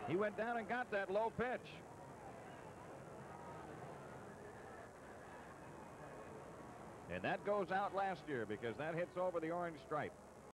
He went down and got that low pitch. And that goes out last year because that hits over the orange stripe.